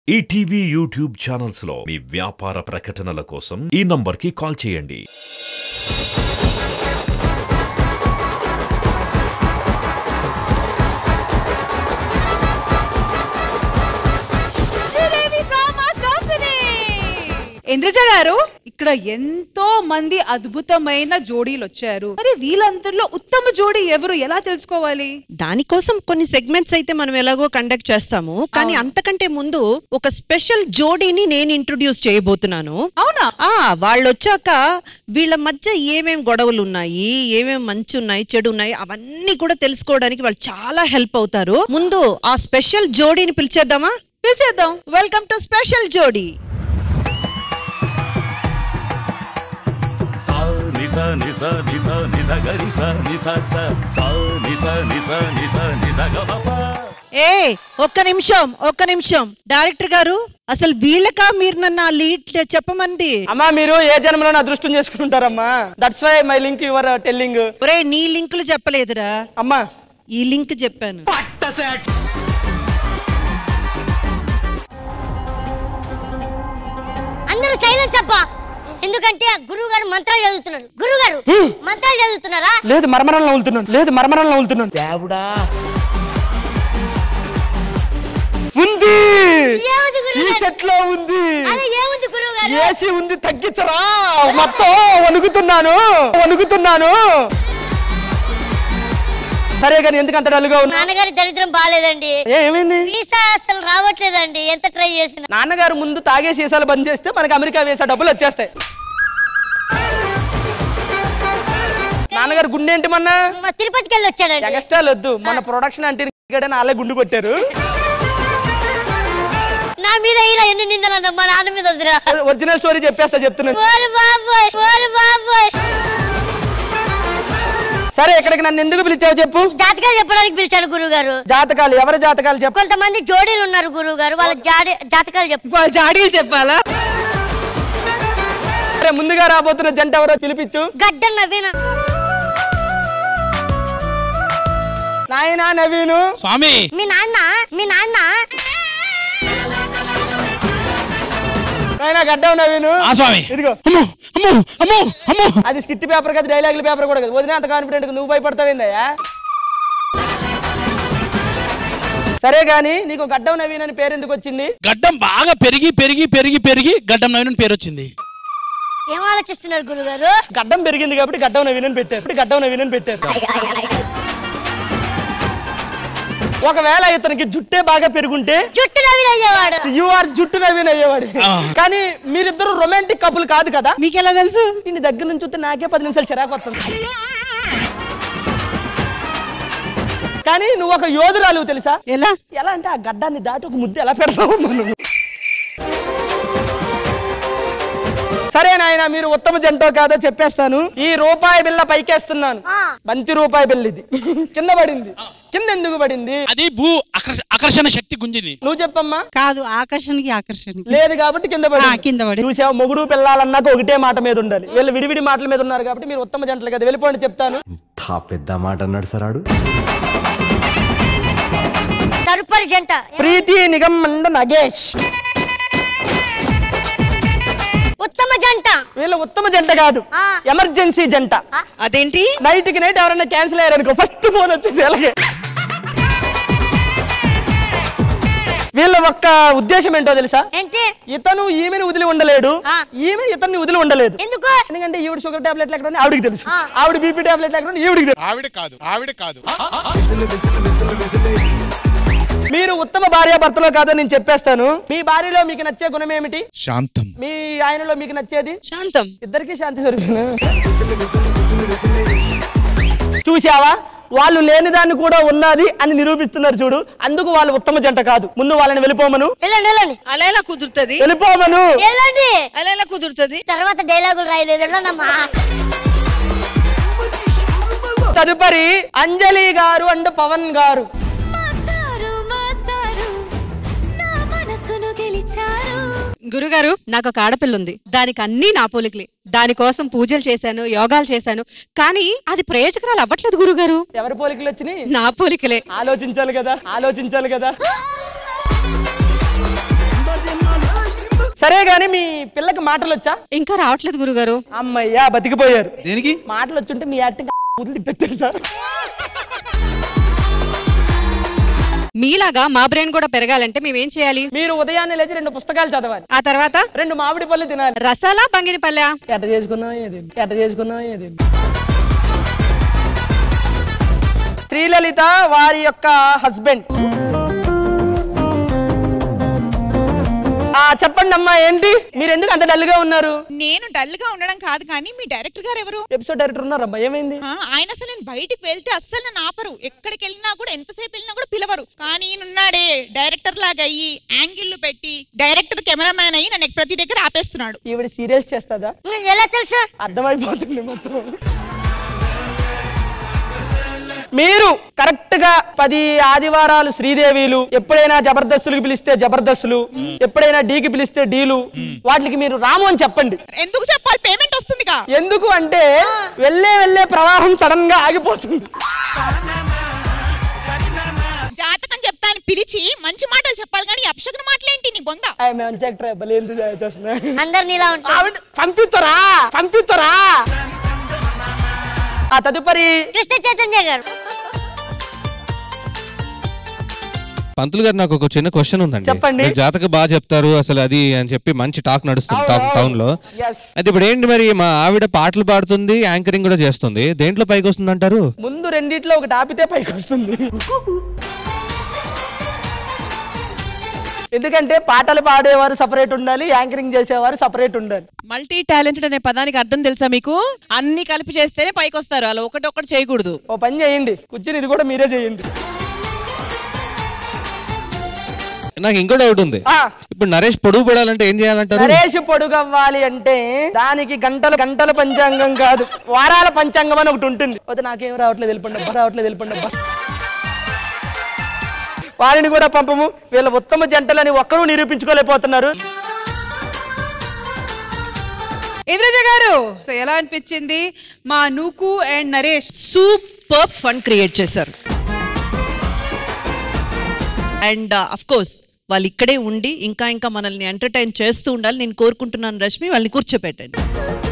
ETV YouTube channels లో మీ వ్యాపార ప్రకటనల కోసం ఈ నంబర్కి కాల్ చేయండి. ఇంద్రజ గారు, ఇక్కడ ఎంతో మంది అద్భుతమైన జోడీలు వచ్చారు. మరి వీళ్ళందరిలో ఉత్తమ జోడీ ఎవరు, ఎలా తెలుసుకోవాలి? దానికోసం కొన్ని సెగ్మెంట్స్ అయితే మనం ఎలాగో కండక్ట్ చేస్తాము. కానీ అంతకంటే ముందు ఒక స్పెషల్ జోడీని నేను ఇంట్రొడ్యూస్ చేయబోతున్నాను. అవునా? వాళ్ళు వచ్చాక వీళ్ళ మధ్య ఏమేం గొడవలు ఉన్నాయి, ఏమేం మంచి ఉన్నాయి, చెడు ఉన్నాయి, అవన్నీ కూడా తెలుసుకోవడానికి వాళ్ళు చాలా హెల్ప్ అవుతారు. ముందు ఆ స్పెషల్ జోడీని పిలిచేద్దామా? పిలిచేద్దాం. వెల్కమ్ టు స్పెషల్ జోడీ. ఒక్క నిమిషం డైరెక్టర్ గారు, అసలు వీళ్ళకా మీరు నన్ను ఆ లీడ్ చెప్పమంది? అమ్మా, మీరు ఏ జన్మలో అదృష్టం చేసుకుంటారమ్మా. That's why my link you're telling. ఒరే, నీ లింకులు చెప్పలేదురా అమ్మా, ఈ లింక్ చెప్పాను. అందరూ సైలెన్స్ అబ్బా, ఎందుకంటే గురువు గారు మంత్రాలు చదువుతున్నారు. గురువు గారు మంత్రాలు చదువుతున్నారా? లేదు, మరమరంలో వెళ్తున్నాను. దేవుడా, ఉంది, ఈ సెట్ లో ఉంది. ఏముంది గురువు గారు? ఏసీ ఉంది, తగ్గించరా, మొత్తం వణుకుతున్నాను. సరే కానీ ఎందుకు అంత డల్గా ఉన్నా? నాన్నగారి దరిద్రం బాగాలేదండి. ఏమైంది? వీసా అసలు రావట్లేదండి, ఎంత ట్రై చేసినా. నాన్నగారు ముందు తాగే సీసాలు బంద్ చేస్తే మనకి అమెరికా వీసా డబ్బులు వచ్చేస్తాయి. నాన్నగారు గుండె ఏంటి, మొన్న తిరుపతికి వెళ్ళి వచ్చాడండి. ఎగస్ట్రాలు వద్దు, మన ప్రొడక్షన్ అంటే వాళ్ళే గుండు కొట్టారు. నా మీద ఇలా ఎన్ని నిందలు, మా నాన్న మీద వద్దురా. ఒరిజినల్ స్టోరీ చెప్తున్నాను. సరే, ఇక్కడికి నన్ను ఎందుకు పిలిచావు చెప్పు? జాతకాలు చెప్పడానికి పిలిచాను గురువు గారు. జాతకాలు? ఎవరి జాతకాలు చెప్పు? కొంతమంది జోడీలు ఉన్నారు గురువు గారు, వాళ్ళ జాతకాలు జాడీలు చెప్పాలా? సరే, ముందుగా రాబోతున్న జంట ఎవరో పిలిపించు. గడ్డం నవీన. నాయనా నవీను. స్వామి, మీ నాన్న గడ్డం నవీను. స్వామి, ఇదిగో. అది స్కిట్ పేపర్ కదా, డైలాగుల పేపర్ కూడా కదా. వదిన అంత కాన్ఫిడెంట్, నువ్వు భయపడతావేందయ్యా? సరే గాని నీకు గడ్డం నవీన్ అని పేరు ఎందుకు వచ్చింది? గడ్డం బాగా పెరిగి గడ్డం నవీన్ పేరు వచ్చింది. ఏం ఆలోచిస్తున్నారు గురుగారు? గడ్డం పెరిగింది కాబట్టి గడ్డం నవీన్ అని పెట్టారు. ఒకవేళ ఇతనికి జుట్టే బాగా పెరుగుంటే జుట్టు నవీన్ అయ్యేవాడు. జుట్టు నవీన్ అయ్యేవాడు. కానీ మీరిద్దరు రొమాంటిక్ కపుల్ కాదు కదా. మీకెలా తెలుసు? ఇంటి దగ్గర నుంచి చూస్తే నాకే 10 నిమిషాలు చిరాకు వస్తుంది. కానీ నువ్వు ఒక యోధురాలు తెలుసా? ఎలా అంటే ఆ గడ్డాన్ని దాటి ఒక ముద్దు ఎలా పెడతావు మనం. సరే నాయన, మీరు ఉత్తమ జంటో కాదో చెప్పేస్తాను. ఈ రూపాయి బిల్ల పైకేస్తున్నాను. బంతి రూపాయి బిల్ల ఇది కింద పడింది. కింద ఎందుకు పడింది? అది భూ ఆకర్షణ శక్తి గుంజింది. నువ్వు చెప్పమ్మా. కాదు, ఆకర్షణ లేదు కాబట్టి కింద పడి. చూసావు, మొగుడు పిల్లాలన్నాక ఒకటే మాట మీద ఉండాలి. వీళ్ళు విడివిడి మాటల మీద ఉన్నారు కాబట్టి మీరు ఉత్తమ జంటలు కదా. వెళ్ళిపోండి చెప్తాను. పెద్ద మాట అన్నాడు సరాడు. తదుపరి జంట ప్రీతి నిగమ్ అండ్ నగేష్. ఉత్తమ జంట. వీళ్ళ ఉత్తమ జంట కాదు, ఎమర్జెన్సీ జంట. అదేంటి? నైట్ కి నైట్ ఎవరైనా క్యాన్సిల్ అయ్యారనుకో ఫస్ట్ ఫోన్ వచ్చింది అలాగే. వీళ్ళ ఒక్క ఉద్దేశం ఏంటో తెలుసా? ఏంటి? ఇతను ఈమెను వదిలి ఉండలేడు, ఈమె ఇతన్ని వదిలి ఉండలేదు. ఎందుకంటే ఈవిడ షుగర్ టాబ్లెట్ ఎక్కడ ఆవిడికి తెలుసు, ఆవిడ బీపీ టాబ్లెట్ ఎక్కడ ఈవిడికి తెలుసు. ఆవిడ కాదు. మీరు ఉత్తమ భార్యాభర్తలో కాదో నేను చెప్పేస్తాను. మీ భార్యలో మీకు నచ్చే గుణం ఏమిటి? శాంతం. మీ ఆయనలో మీకు నచ్చేది? శాంతం. ఇద్దరికి శాంతి స్వరూపేనా? చూసావా, వాళ్ళు లేని దాన్ని కూడా ఉన్నది అని నిరూపిస్తున్నారు చూడు. అందుకు వాళ్ళు ఉత్తమ జంట కాదు. ముందు వాళ్ళని వెళ్ళిపోమను. అలా ఎలా కుదురుతుంది? వెళ్ళిపోమను. అలా ఎలా కుదురుతుంది? తర్వాత డైలాగులు రాయలేదు. తదుపరి అంజలి గారు అండ్ పవన్ గారు. గురుగారు, నాకు ఒక ఆడపిల్ల ఉంది. దానికి అన్ని నా పోలికలే. దానికోసం పూజలు చేశాను, యోగాలు చేశాను, కానీ అది ప్రయోజకరాలు అవ్వట్లేదు గురుగారు. ఎవరి పోలికలు వచ్చినాయి? నా పోలికలే. ఆలోచించాలి కదా. సరే గాని మీ పిల్లకి మాటలు వచ్చా? ఇంకా రావట్లేదు గురుగారు. అమ్మయ్యా బతికిపోయారు. దేనికి? మాటలు వచ్చుంటే మీ యాక్టింగ్ వదిలిపెట్టారు సార్. మీలాగా మా బ్రెయిన్ కూడా పెరగాలంటే మేమేం చేయాలి? మీరు ఉదయాన్నే లేచి 2 పుస్తకాలు చదవాలి. ఆ తర్వాత 2 మామిడి పళ్ళు తినాలి. రసాలా బంగినపల్లి ఎట్ట చేసుకున్నావు ఏది శ్రీలలిత వారి యొక్క హస్బెండ్. చెప్పండి అమ్మా, ఏంటి మీరు ఎందుకు అంత డల్ గా ఉన్నారు? నేను డల్ గా ఉండడం కాదు కానీ మీ డైరెక్టర్ గారు ఎవరు? ఎపిసోడ్ డైరెక్టర్ ఉన్నారమ్మా, ఏమైంది? ఆయన అసలు నేను బయటికి వెళ్తే అస్సలు నన్ను ఆపరు. ఎక్కడికి వెళ్ళినా కూడా ఎంతసేపు వెళ్ళినా కూడా పిలవరు. కానీ ఈయనున్నాడే డైరెక్టర్ లాగా అయ్యి యాంగిల్ పెట్టి డైరెక్టర్ కెమెరామ్యాన్ అయ్యి నన్ను ప్రతి దగ్గర ఆపేస్తున్నాడు. ఈవిడ సీరియల్స్ చేస్తుందా? ఎలా తెలుసా? అర్థమైపోతుంది మొత్తం. మీరు కరెక్ట్ గా 10 ఆదివారాలు శ్రీదేవిలు, ఎప్పుడైనా జబర్దస్తులకు పిలిస్తే జబర్దస్తులు, ఎప్పుడైనా డీకి పిలిస్తే డీలు, వాటికి మీరు రాము అని చెప్పండి. ఎందుకు చెప్పాలి? పేమెంట్ వస్తుందిగా. ఎందుకు అంటే వెళ్ళే ప్రవాహం సడన్ గా ఆగిపోతుంది. జాతకం చెప్తాను పిలిచి మంచి మాటలు చెప్పాలి కానీ అపశకున మాటలేంటి నీ బొంద? మంచి యాక్టర్ అందరినీ ఇలా ఉంటారు. పంపించరా. ఆ తదుపరి కృష్ణ చైతన్య గారు. పంతులు గారు, నాకు ఒక చిన్న క్వశ్చన్ ఉందండి. చెప్పండి. మీరు జాతక బాగా చెప్తారు అసలు అది అని చెప్పి మంచి టాక్ నడుస్తుంది టౌన్ లో. అయితే ఇప్పుడు ఏంటి మరి, మా ఆవిడ పాటలు పాడుతుంది, యాంకరింగ్ కూడా చేస్తుంది, దేంట్లో పైకి వస్తుంది అంటారు? ముందు రెండిట్లో ఒకటి ఆపితే పైకి వస్తుంది. ఎందుకంటే పాటలు పాడేవారు సపరేట్ ఉండాలి, యాంకరింగ్ చేసేవారు సపరేట్ ఉండాలి. మల్టీ టాలెంటెడ్ అనే పదానికి అర్థం తెలుసా మీకు? అన్ని కలిపి చేస్తేనే పైకి వస్తారు, అలా ఒకటి చేయకూడదు. ఓ పని చేయండి, కూర్చుని ఇది కూడా మీరే చేయండి. నాకు ఇంకో డౌట్ ఉంది. ఇప్పుడు నరేష్ పొడుగు పడాలంటే ఏం చేయాలంటారు? నరేష్ పొడుగు అవ్వాలి అంటే దానికి గంటల పంచాంగం కాదు, వారాల పంచాంగం అని ఒకటి ఉంటుంది. వద్దు, నాకేం రావట్లేదు వెళ్ళిపోండి. వారిని కూడా పంపము. వీళ్ళ ఉత్తమ జంటలని ఒక్కరూ నిరూపించుకోలేకపోతున్నారు. ఇంద్రజ గారు, ఎలా అనిపించింది మా Nooku and Naresh? Super fun create చేశారు. అండ్ అఫ్ కోర్స్ వాళ్ళు ఇక్కడే ఉండి ఇంకా మనల్ని ఎంటర్టైన్ చేస్తూ ఉండాలి నేను కోరుకుంటున్నాను. రష్మి, వాళ్ళని కూర్చోపెట్టండి.